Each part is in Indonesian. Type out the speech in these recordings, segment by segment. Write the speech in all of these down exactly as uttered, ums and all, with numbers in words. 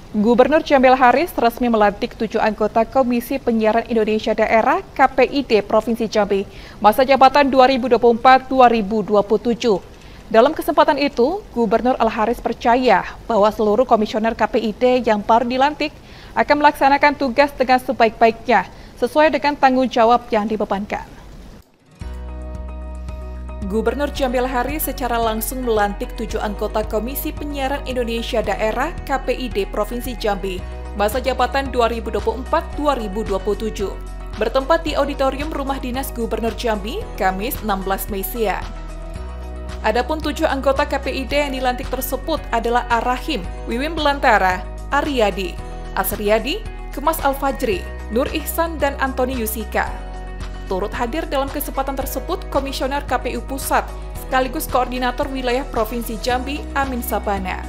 Gubernur Jamil Haris resmi melantik tujuh anggota Komisi Penyiaran Indonesia Daerah K P I D Provinsi Jambi, masa jabatan dua ribu dua puluh empat sampai dua ribu dua puluh tujuh. Dalam kesempatan itu, Gubernur Al Haris percaya bahwa seluruh komisioner K P I D yang baru dilantik akan melaksanakan tugas dengan sebaik-baiknya, sesuai dengan tanggung jawab yang dibebankan. Gubernur Jamil Haris secara langsung melantik tujuh anggota Komisi Penyiaran Indonesia Daerah K P I D Provinsi Jambi, masa jabatan dua ribu dua puluh empat sampai dua ribu dua puluh tujuh, bertempat di Auditorium Rumah Dinas Gubernur Jambi, Kamis enam belas Mei siang. Adapun tujuh anggota K P I D yang dilantik tersebut adalah Ar-Rahim, Wiwin Belantara, Aryadi, Asriyadi, Kemas Al-Fajri, Nur Ihsan, dan Antoni Yusika. Turut hadir dalam kesempatan tersebut Komisioner K P U Pusat sekaligus Koordinator Wilayah Provinsi Jambi, Amin Sabana.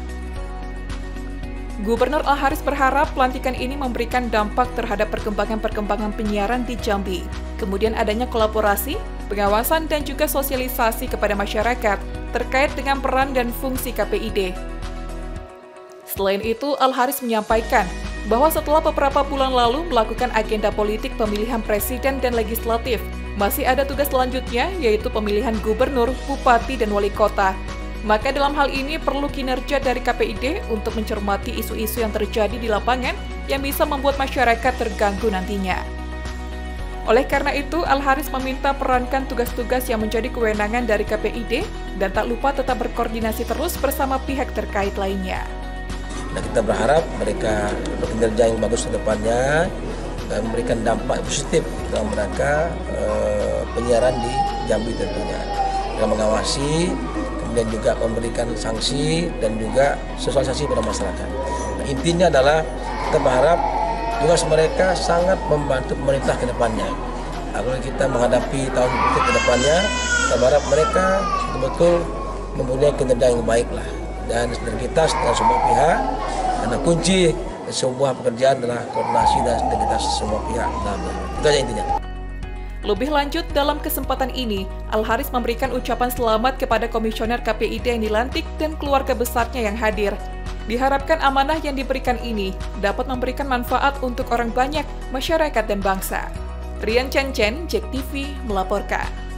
Gubernur Al Haris berharap pelantikan ini memberikan dampak terhadap perkembangan-perkembangan penyiaran di Jambi, kemudian adanya kolaborasi, pengawasan, dan juga sosialisasi kepada masyarakat terkait dengan peran dan fungsi K P I D. Selain itu, Al Haris menyampaikan bahwa setelah beberapa bulan lalu melakukan agenda politik pemilihan presiden dan legislatif, masih ada tugas selanjutnya yaitu pemilihan gubernur, bupati, dan wali kota. Maka dalam hal ini perlu kinerja dari K P I D untuk mencermati isu-isu yang terjadi di lapangan yang bisa membuat masyarakat terganggu nantinya. Oleh karena itu, Al Haris meminta perankan tugas-tugas yang menjadi kewenangan dari K P I D dan tak lupa tetap berkoordinasi terus bersama pihak terkait lainnya. Dan kita berharap mereka bekerja yang bagus ke depannya dan memberikan dampak positif dalam rangka eh, penyiaran di Jambi tentunya. Dalam mengawasi, kemudian juga memberikan sanksi dan juga sosialisasi pada masyarakat. Nah, intinya adalah kita berharap tugas mereka sangat membantu pemerintah ke depannya. Agar kita menghadapi tahun ke depannya, kita berharap mereka betul-betul mempunyai kinerja yang baik lah. Dan sinergitas dengan semua pihak, karena kunci sebuah pekerjaan adalah koordinasi dan sinergitas semua pihak. Nah, itu aja intinya. Lebih lanjut, dalam kesempatan ini, Al Haris memberikan ucapan selamat kepada Komisioner K P I D yang dilantik dan keluarga besarnya yang hadir. Diharapkan amanah yang diberikan ini dapat memberikan manfaat untuk orang banyak, masyarakat, dan bangsa. Rian Chen Chen, J E K T V, melaporkan.